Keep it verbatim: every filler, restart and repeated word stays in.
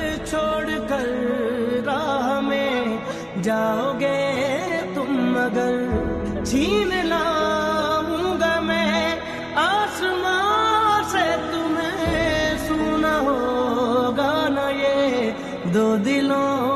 छोड़ कर राह में जाओगे तुम, मगर छीन लाऊंगा मैं आसमां से तुम्हें, सुना होगा ना ये दो दिलों